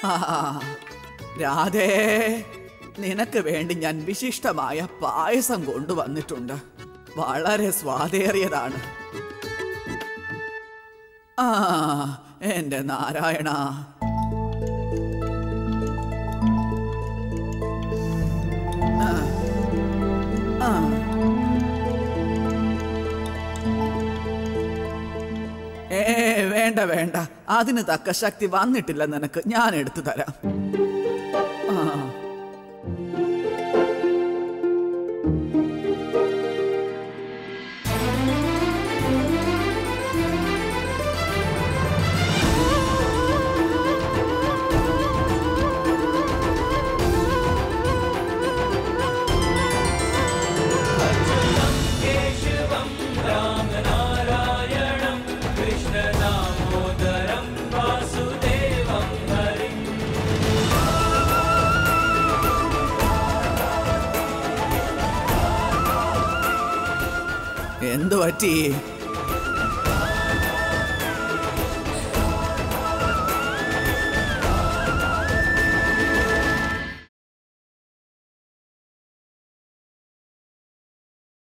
ആ രാധേ, നിനക്ക് വേണ്ടി ഞാൻ വിശിഷ്ടമായ പായസം കൊണ്ടുവന്നിട്ടുണ്ട്. വളരെ സ്വാദേറിയതാണ്. ആ എന്റെ നാരായണ. വേണ്ട വേണ്ട, അതിന് തക്ക ശക്തി വന്നിട്ടില്ല നിനക്ക്. ഞാൻ എടുത്തു തരാം. എന്തു പറ്റി?